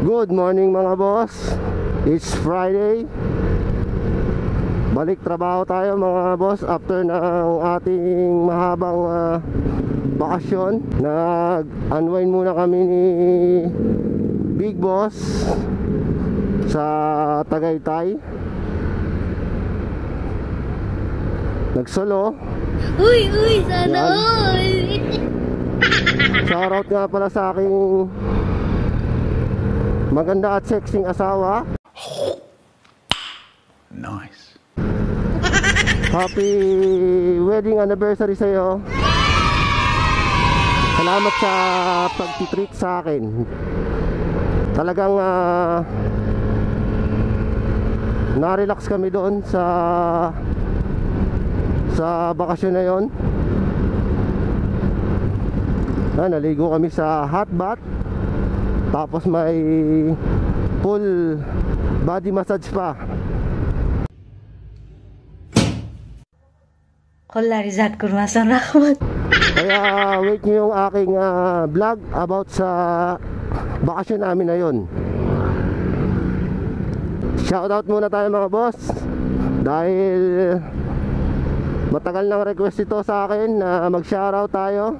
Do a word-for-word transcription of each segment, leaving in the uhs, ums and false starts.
Good morning mga boss. It's Friday. Balik trabaho tayo mga boss after ng ating mahabang uh, bakasyon. Nag-unwind muna kami ni Big Boss sa Tagaytay. Nagsolo. Uy, uy, sana all. Shoutout nga pala sa aking maganda at sexing asawa. Nice. Happy wedding anniversary sa'yo. Salamat sa pagtitreat sa akin. Talagang uh, na-relax kami doon sa sa bakasyon na yon. Ah, naligo kami sa hot bath. Tapos may full body massage pa. Kolarizat kurmasan rahmat. Kaya wait nyo yung aking uh, vlog about sa bakasyon namin na yun. Shoutout muna tayo mga boss, dahil matagal nang request ito sa akin na mag-shoutout tayo.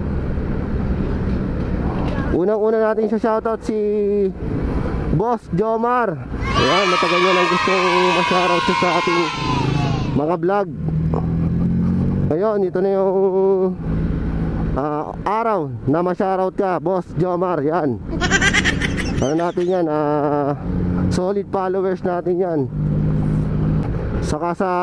Unang-una natin siya shoutout si Boss Jomar. Ayan, matagal nyo lang gusto ma-shoutout sa ating mga vlog. Ngayon, ito na yung uh, araw na ma-shoutout ka, Boss Jomar. Yan. Ano natin yan, uh, solid followers natin yan. Saka sa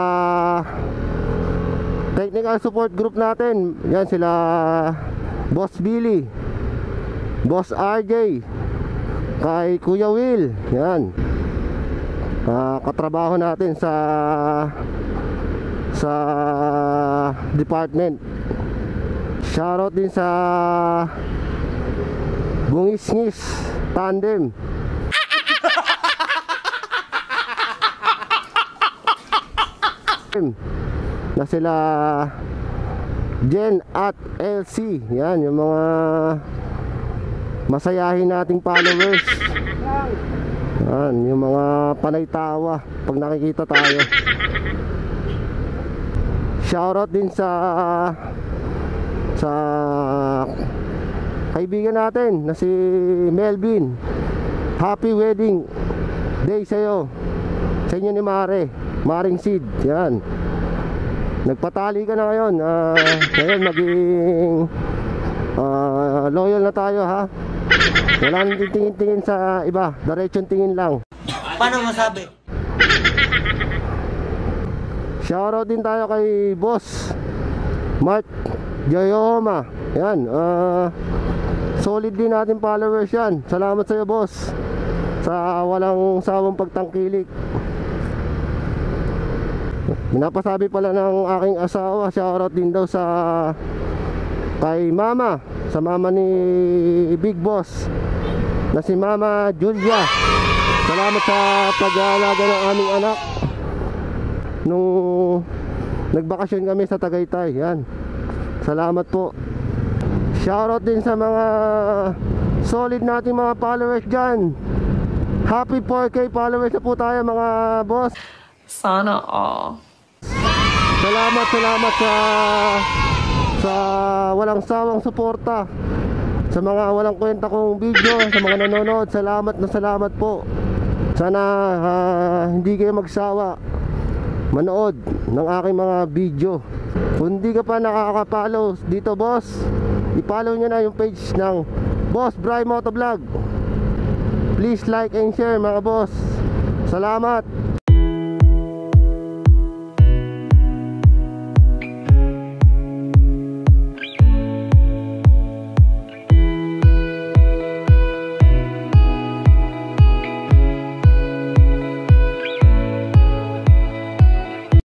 technical support group natin, yan sila Boss Billy, Boss R J, kay Kuya Will. Yan, uh, katrabaho natin sa sa department. Shoutout din sa Bungis-ngis Tandem. Na sila Jen at L C. Yan yung mga masayahin nating followers. Yan yung mga panay tawa pag nakikita tayo. Shoutout din sa sa kaibigan natin na si Melvin. Happy wedding day sa'yo, sa inyo ni Mare, Maring Sid. Yan, nagpatali ka na ngayon. uh, Ngayon maging uh, loyal na tayo ha. Wala nang tingin-tingin sa iba, diretsyon tingin lang. Paano masabi? Shoutout din tayo kay Boss Mark Joyoma. Yan, uh, solid din natin followers yan. Salamat sa'yo boss, sa walang sawang pagtangkilik. Pinapasabi pala ng aking asawa, shoutout din daw sa kay mama, sa mama ni Big Boss na si Mama Julia. Salamat sa pag-aalaga ng aming anak nung nagbakasyon kami sa Tagaytay. Yan, salamat po. Shoutout din sa mga solid nating mga followers dyan. Happy four K followers na po tayo mga boss. Sana all. Salamat, salamat sa sa walang sawang suporta sa mga walang kwenta kong video, sa mga nanonood. Salamat na salamat po. Sana uh, hindi kayo magsawa manood ng aking mga video. Kung hindi ka pa nakaka-follow dito boss, i-follow nyo na yung page ng Boss Bry Motovlog. Please like and share mga boss. Salamat.